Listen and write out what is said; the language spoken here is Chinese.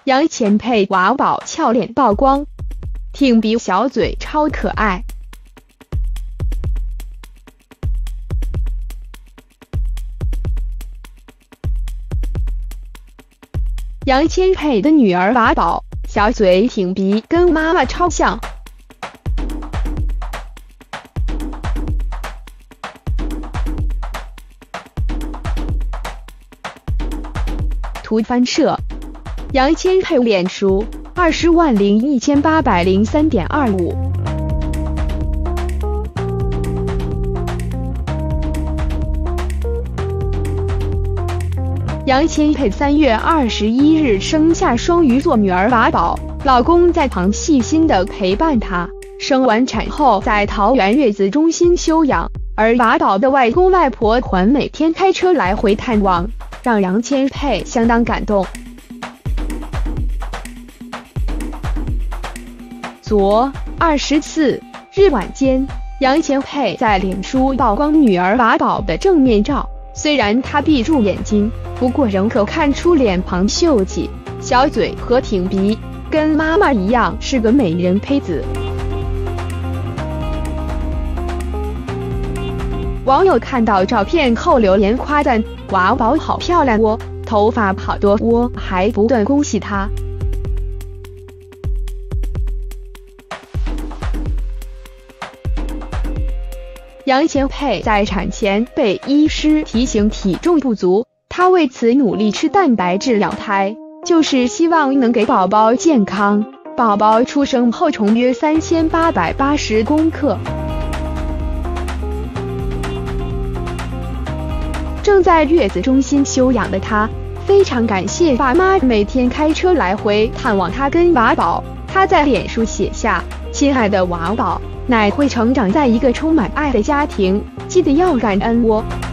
杨前配娃宝俏脸曝光，挺鼻小嘴超可爱。杨千配的女儿娃宝，小嘴挺鼻，跟妈妈超像。图翻摄，杨千配脸书20万01803.25。杨千配3月21日生下双鱼座女儿娃宝，老公在旁细心地陪伴她，生完产后在桃园月子中心休养，而娃宝的外公外婆还每天开车来回探望，让杨千配相当感动。昨24日晚间，杨千配在脸书曝光女儿娃宝的正面照，虽然她闭住眼睛，不过仍可看出脸庞秀气，小嘴和挺鼻，跟妈妈一样是个美人胚子。网友看到照片后留言夸赞娃宝好漂亮哦，头发好多哦，还不断恭喜她。杨千配在产前被医师提醒体重不足，她为此努力吃蛋白质养胎，就是希望能给宝宝健康。宝宝出生后重约3880公克。正在月子中心休养的她，非常感谢爸妈每天开车来回探望她跟娃宝。她在脸书写下：“亲爱的娃宝，奶会成长在一个充满爱的家庭，记得要感恩哦。”